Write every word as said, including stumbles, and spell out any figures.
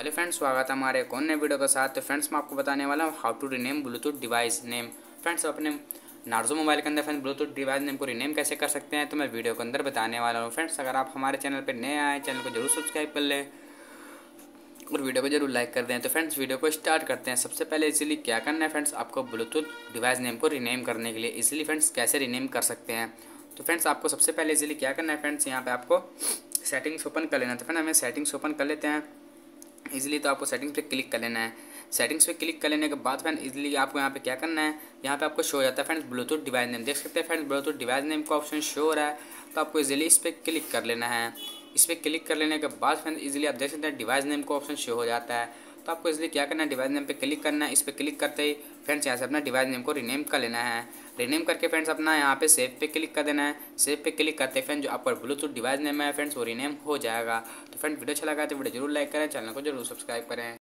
Hello friends, स्वागत है हमारे एक और नए वीडियो के साथ। तो फ्रेंड्स मैं आपको बताने वाला हूँ how to rename Bluetooth device name. Friends अपने नार्जो मोबाइल के अंदर फ्रेंड्स ब्लूटूथ डिवाइस नेम को रीनेम कैसे कर सकते हैं तो मैं वीडियो के अंदर बताने वाला हूँ। फ्रेंड्स अगर आप हमारे चैनल पर नए आए चैनल को जरूर सब्सक्राइब कर लें और वीडियो को जरूर लाइक कर दें। तो फ्रेंड्स वीडियो को स्टार्ट करते हैं। सबसे पहले इजीली क्या करना है फ्रेंड्स, आपको ब्लूटूथ डिवाइस नेम को रीनेम करने के लिए इजीली फ्रेंड्स कैसे रीनेम कर सकते हैं। तो फ्रेंड्स आपको सबसे पहले इजीली क्या करना है फ्रेंड्स, यहाँ पे आपको सेटिंग्स ओपन कर लेना है। तो फ्रेंड हमें सेटिंग्स ओपन कर लेते हैं इजीली। तो आपको सेटिंग्स पे क्लिक कर लेना है। सेटिंग्स पे क्लिक कर लेने के बाद फ्रेंड इजीली आपको यहाँ पे क्या करना है, यहाँ पे आपको शो हो जाता है फ्रेंड्स ब्लूटूथ डिवाइस नेम। देख सकते हैं फ्रेंड्स ब्लूटूथ डिवाइस नेम का ऑप्शन शो हो रहा है। तो आपको इजीली इस पर क्लिक कर लेना है। इस पर क्लिक कर लेने के बाद फ्रेंड इजीली आप देख सकते हैं डिवाइस नेम का ऑप्शन शो हो जाता है। तो आपको इसलिए क्या करना है, डिवाइस नेम पे क्लिक करना है। इस पर क्लिक करते ही फ्रेंड्स यहाँ से अपना डिवाइस नेम को रीनेम कर लेना है। रीनेम करके फ्रेंड्स अपना यहाँ पे सेव पे क्लिक कर देना है। सेव पे क्लिक करते फ्रेंड जो आपका ब्लूटूथ डिवाइस नेम है फ्रेंड्स वो रीनेम हो जाएगा। तो फ्रेंड वीडियो अच्छा लगा तो वीडियो जरूर लाइक करें, चैनल को जरूर सब्सक्राइब करें।